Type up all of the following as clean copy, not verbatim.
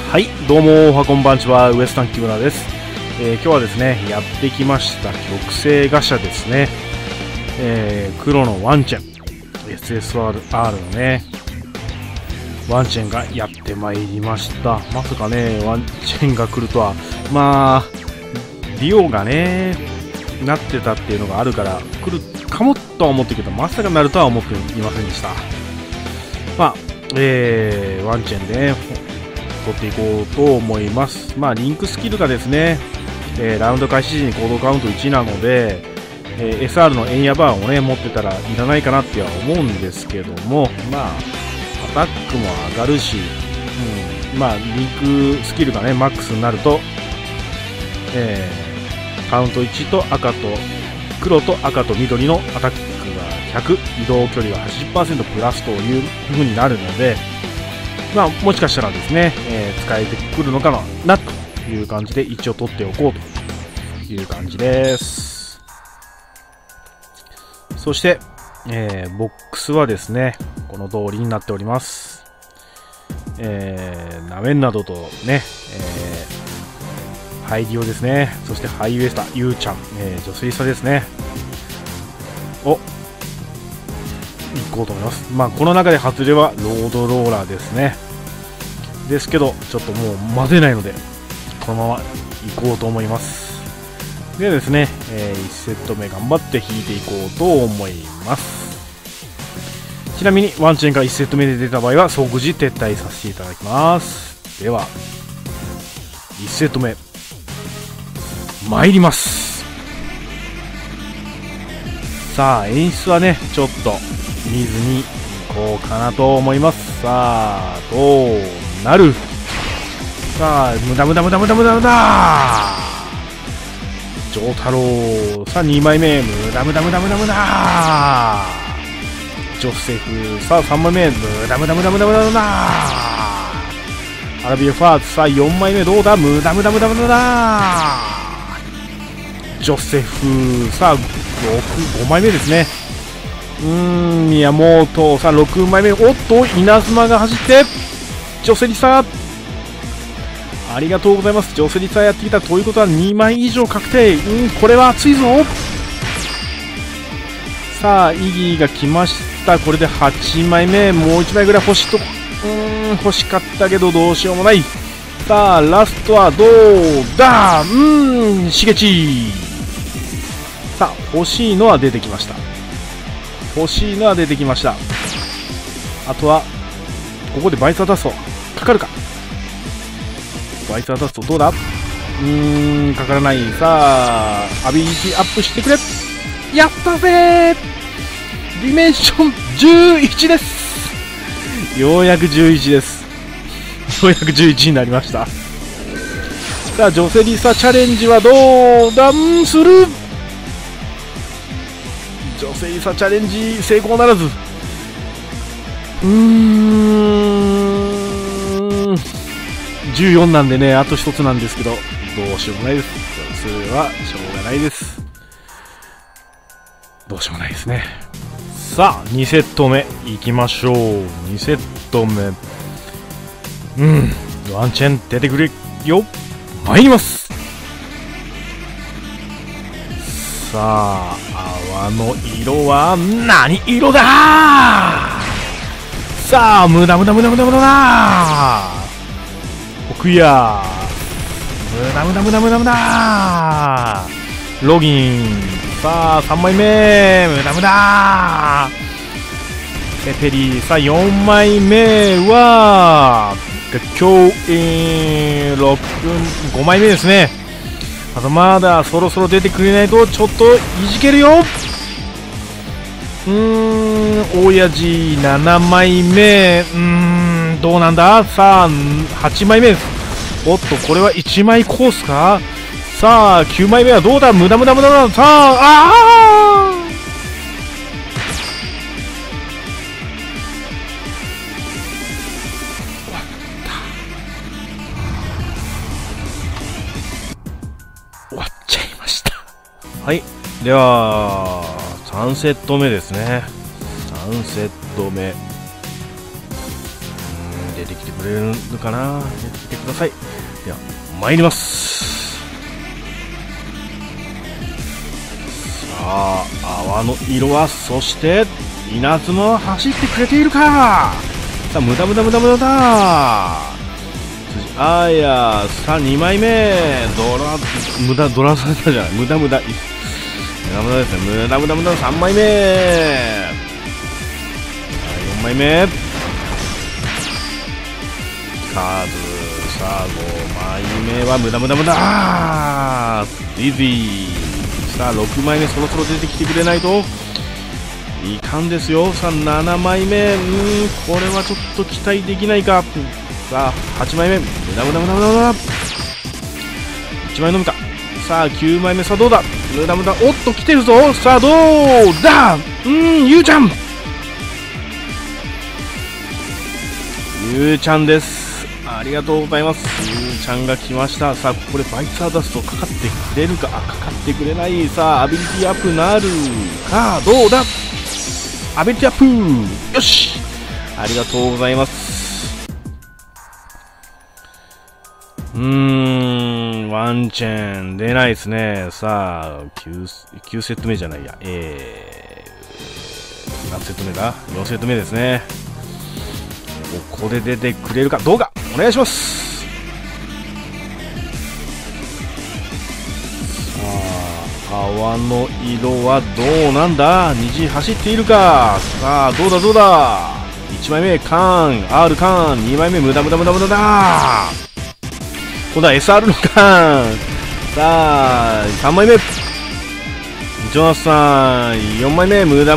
はい、どうもおはこんばんちは、ウエスタン木村です。今日はですね、やってきました極性ガシャですね。黒のワンチェン SSR のねワンチェンがやってまいりました。まさかねワンチェンが来るとは、まあディオがねなってたっていうのがあるから来るかもとは思ってるけど、まさかなるとは思っていませんでした。まあ、ワンチェンでね取っていこうと思います。まあリンクスキルがですね、ラウンド開始時に行動カウント1なので、SR のエンヤバーをね持ってたらいらないかなっては思うんですけども、まあアタックも上がるし、まあリンクスキルがねマックスになると、カウント1と赤と黒と赤と緑のアタックが100、移動距離が 80% プラスという風になるので、まあもしかしたらですね、使えてくるのかなという感じで一応取っておこうという感じです。そして、ボックスはですねこの通りになっております。ナメンなどとね、ハイディオですね。そしてハイウエスタ、ユーちゃん、女性差ですねを行こうと思います。まあこの中で外れはロードローラーですね。ですけどちょっともう混ぜないのでこのまま行こうと思います。でですね、1セット目頑張って引いていこうと思います。ちなみにワンチェンが1セット目で出た場合は即時撤退させていただきます。では1セット目参ります。さあ演出はねちょっと見ずに行こうかなと思います。さあどうなる。さあ無駄丈太郎、さあ2枚目無駄ジョセフ、さあ3枚目無駄アラビアファーズ、さあ4枚目どうだ無駄ジョセフ、さあ5枚目ですね。宮本、さあ6枚目、おっと稲妻が走ってジョセリサ、ありがとうございます。ジョセリサやってきたということは2枚以上確定。これは熱いぞ。さあイギーが来ました。これで8枚目、もう1枚ぐらい欲しかったけどどうしようもない。さあラストはどうだ。しげち。さあ欲しいのは出てきました。あとはここでバイサーダストかかるか。バイサーダストどうだ。かからない。さあアビリティアップしてくれ。やったぜー。ディメンション11です。ようやく11です。ようやく11になりました。さあジョセリサチャレンジはどうだ。する。ジョセリサチャレンジ成功ならず。14なんでねあと1つなんですけどどうしようもないです。それはしょうがないです。どうしようもないですね。さあ2セット目いきましょう。2セット目ワンチェン出てくれよ。参ります。さあ泡の色は何色だ。さあ無駄奥や無駄ロギン。さあ3枚目無駄ペペリ。さあ4枚目は今日5枚目ですね。あとまだそろそろ出てくれないとちょっといじけるよ。親父7枚目どうなんだ。さあ8枚目です。おっとこれは1枚コースか。さあ9枚目はどうだ。無駄さあ終わっちゃいました。はい、では3セット目ですね。3セット目出てきてくれるのかな。出てきてください。では参ります。さあ泡の色は、そして稲妻は走ってくれているか。さあ無駄あや、さあ2枚目ドラされたじゃない、無駄ですね、3枚目、4枚目カーズ、さあ5枚目は無駄イージー。さあ6枚目そろそろ出てきてくれないといかんですよ。さあ7枚目、これはちょっと期待できないか。さあ8枚目無駄1枚のみか。さあ9枚目、さあどうだ、無駄おっと来てるぞ。さあどうだ、ゆうちゃんです。ありがとうございます。ゆうちゃんが来ました。さあここでバイツアダストかかってくれるか、かかってくれない。さあアビリティアップなるか、どうだ、アビリティアップ、よし、ありがとうございます。ワンチェン出ないですね。さあ 9セット目じゃないや、何セット目だ、4セット目ですね。ここで出てくれるかどうか、お願いします。さあ泡の色はどうなんだ、虹走っているか。さあどうだ1枚目カーン R カーン、2枚目無駄だ。今度は SR のカーン。さあ3枚目ジョナサン、4枚目無駄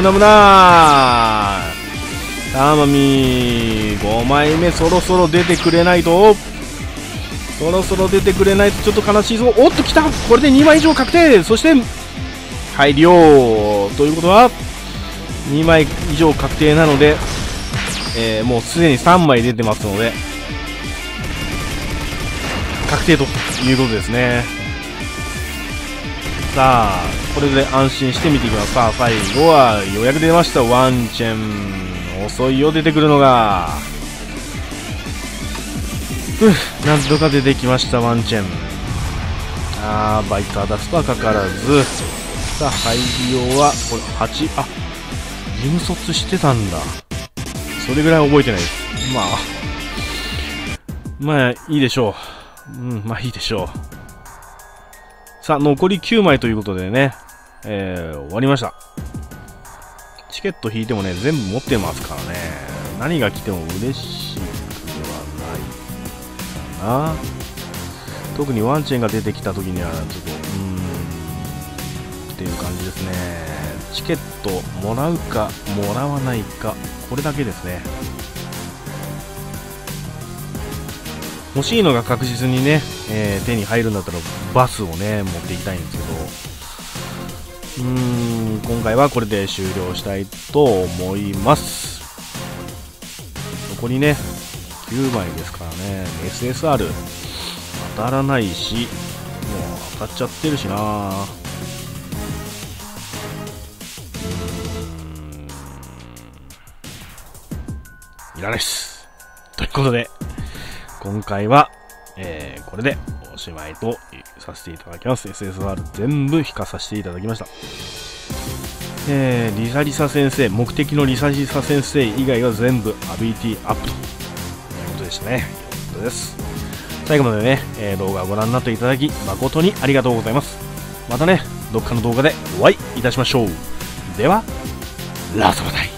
タマミ5枚目、そろそろ出てくれないと、ちょっと悲しいぞ。おっと来た、これで2枚以上確定。そして配量ということは2枚以上確定なので、もうすでに3枚出てますので確定ということですね。さあこれで安心して見ていきます。さあ最後はようやく出ました、ワンチェン。遅いよ出てくるのが。なんとか出てきました、ワンチェン。バイター出すとはかからず。さあ配量はこれ8、義務卒してたんだ。それぐらい覚えてないです。まあいいでしょう。まあいいでしょう。さあ残り9枚ということでね、終わりました。チケット引いてもね全部持ってますからね、何が来ても嬉しくはないかな。特にワンチェンが出てきた時にはちょっとっていう感じですね。チケットもらうかもらわないか、これだけですね。欲しいのが確実にね、手に入るんだったらバスをね持っていきたいんですけど、今回はこれで終了したいと思います。残りね9枚ですからね。 SSR 当たらないし、もう当たっちゃってるしな。いらないっす。ということで今回は、これでおしまいとさせていただきます。 SSR 全部引かさせていただきました。リサリサ先生、目的のリサリサ先生以外は全部アビリティアップということでしたね。ということです。最後までね、動画をご覧になっていただき誠にありがとうございます。またねどっかの動画でお会いいたしましょう。ではラストバタイ。